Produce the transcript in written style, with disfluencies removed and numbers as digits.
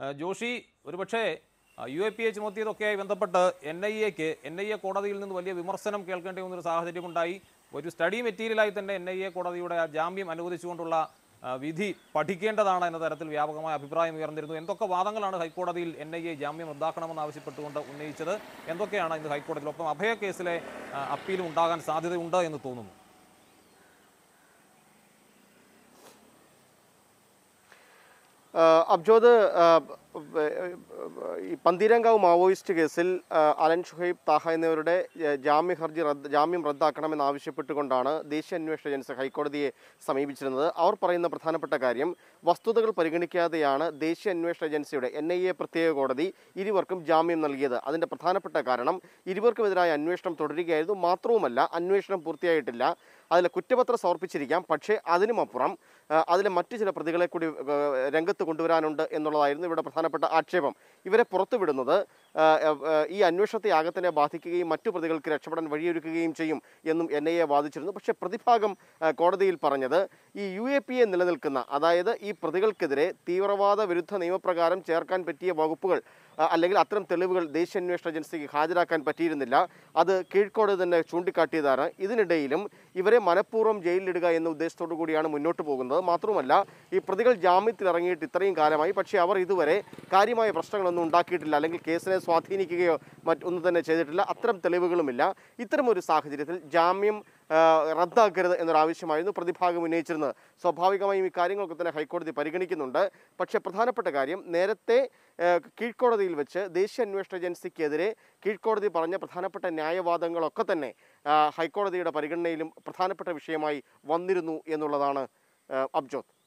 ജോഷി ഒരുപക്ഷേ UAPA ചുമത്തിയതൊക്കെയായി ബന്ധപ്പെട്ട് NIA കോടതിയിൽ നിന്ന് വലിയ വിമർശനം കേൾക്കേണ്ടി വന്നൊരു സാഹചര്യമുണ്ടായി. ഒരു സ്റ്റഡി മെറ്റീരിയലായി തന്നെ NIA കോടതിയുടെ ആ ജാമ്യം അനുവദിച്ചുകൊണ്ടുള്ള വിധി പഠിക്കേണ്ടതാണ് എന്ന തരത്തിൽ വ്യാപകമായ അഭിപ്രായം ഉയർന്നിരുന്നു. എന്തൊക്കെ വാദങ്ങളാണ് ഹൈക്കോടതിയിൽ NIA ജാമ്യം റദ്ദാക്കണമെന്ന് ആവശ്യപ്പെട്ടുകൊണ്ട് ഉന്നയിച്ചത്? എന്തൊക്കെയാണ് ഇന്ന് ഹൈക്കോടതിയിൽ? ഒപ്പം അഭയ കേസിലെ അപ്പീലും ഉണ്ടാകാൻ സാധ്യതയുണ്ട് എന്ന് തോന്നുന്നു. അബ്ജോദ്, ഈ പന്തീരങ്കാവ് മാവോയിസ്റ്റ് കേസിൽ അലൻ ഷുഹൈബ് താഹ എന്നിവരുടെ ജാമ്യം റദ്ദാക്കണമെന്ന് ആവശ്യപ്പെട്ടുകൊണ്ടാണ് ദേശീയ അന്വേഷണ ഏജൻസി ഹൈക്കോടതിയെ സമീപിച്ചിരുന്നത്. അവർ പറയുന്ന പ്രധാനപ്പെട്ട കാര്യം, വസ്തുതകൾ പരിഗണിക്കാതെയാണ് ദേശീയ അന്വേഷണ ഏജൻസിയുടെ NIA പ്രത്യേക കോടതി ഇരുവർക്കും ജാമ്യം നൽകിയത്. അതിൻ്റെ പ്രധാനപ്പെട്ട കാരണം ഇരുവർക്കുമെതിരായ അന്വേഷണം തുടരുകയായിരുന്നു. മാത്രവുമല്ല, അന്വേഷണം പൂർത്തിയായിട്ടില്ല. അതിലെ കുറ്റപത്രം സമർപ്പിച്ചിരിക്കാം, പക്ഷേ അതിനുമപ്പുറം അതിലെ മറ്റു ചില പ്രതികളെ കൂടി രംഗത്ത് കൊണ്ടുവരാനുണ്ട് എന്നുള്ളതായിരുന്നു ഇവിടെ പ്രധാനപ്പെട്ട ആക്ഷേപം. ഇവരെ പുറത്തുവിടുന്നത് ഈ അന്വേഷണത്തെ ആകെ തന്നെ ബാധിക്കുകയും മറ്റു പ്രതികൾക്ക് രക്ഷപ്പെടാൻ വഴിയൊരുക്കുകയും ചെയ്യും എന്നും NIA വാദിച്ചിരുന്നു. പക്ഷേ പ്രതിഭാഗം കോടതിയിൽ പറഞ്ഞത് ഈ UAPA നിലനിൽക്കുന്ന, അതായത് ഈ പ്രതികൾക്കെതിരെ തീവ്രവാദ വിരുദ്ധ നിയമപ്രകാരം ചേർക്കാൻ പറ്റിയ വകുപ്പുകൾ അല്ലെങ്കിൽ അത്തരം തെളിവുകൾ ദേശീയ അന്വേഷണ ഏജൻസിക്ക് ഹാജരാക്കാൻ പറ്റിയിരുന്നില്ല. അത് കീഴ്ക്കോടതി തന്നെ ചൂണ്ടിക്കാട്ടിയതാണ്. ഇതിനിടയിലും ഇവരെ മനഃപൂർവ്വം ജയിലിലിടുക എന്ന ഉദ്ദേശത്തോടു കൂടിയാണ് മുന്നോട്ട് പോകുന്നത്. മാത്രവുമല്ല, ഈ പ്രതികൾ ജാമ്യത്തിൽ ഇറങ്ങിയിട്ട് ഇത്രയും കാലമായി, പക്ഷേ അവർ ഇതുവരെ കാര്യമായ പ്രശ്നങ്ങളൊന്നും ഉണ്ടാക്കിയിട്ടില്ല, അല്ലെങ്കിൽ കേസിനെ സ്വാധീനിക്കുകയോ മറ്റൊന്നും തന്നെ ചെയ്തിട്ടില്ല. അത്തരം തെളിവുകളുമില്ല. ഇത്തരമൊരു സാഹചര്യത്തിൽ ജാമ്യം റദ്ദാക്കരുത് എന്നൊരാവശ്യമായിരുന്നു പ്രതിഭാഗം ഉന്നയിച്ചിരുന്നത്. സ്വാഭാവികമായും ഈ കാര്യങ്ങളൊക്കെ തന്നെ ഹൈക്കോടതി പരിഗണിക്കുന്നുണ്ട്. പക്ഷേ പ്രധാനപ്പെട്ട കാര്യം, നേരത്തെ കീഴ്ക്കോടതിയിൽ വെച്ച് ദേശീയ അന്വേഷണ ഏജൻസിക്കെതിരെ കീഴ്ക്കോടതി പറഞ്ഞ പ്രധാനപ്പെട്ട ന്യായവാദങ്ങളൊക്കെ തന്നെ ഹൈക്കോടതിയുടെ പരിഗണനയിലും പ്രധാനപ്പെട്ട വിഷയമായി വന്നിരുന്നു എന്നുള്ളതാണ് അബ്ജോദ്.